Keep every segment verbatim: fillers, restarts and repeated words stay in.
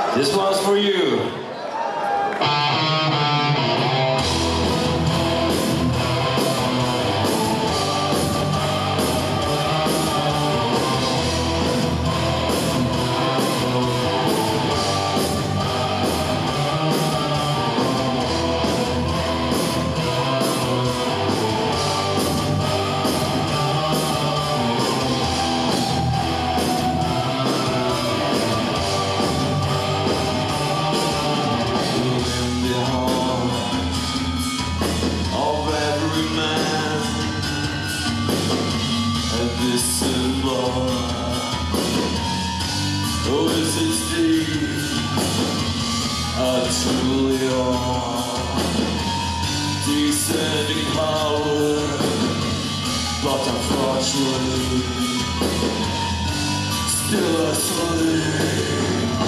This one's for you. Oh, this is deep, I truly are descending power, but unfortunately, still asleep.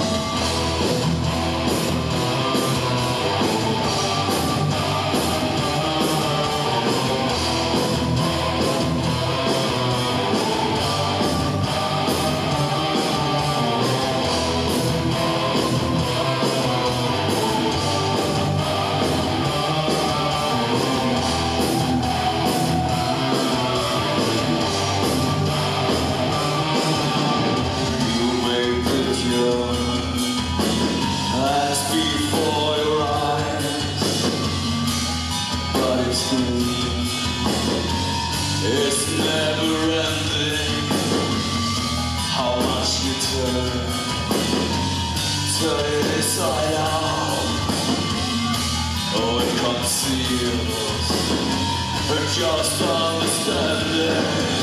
It's never ending. How much you turn, turn it inside out. Oh, it conceals, or just understanding.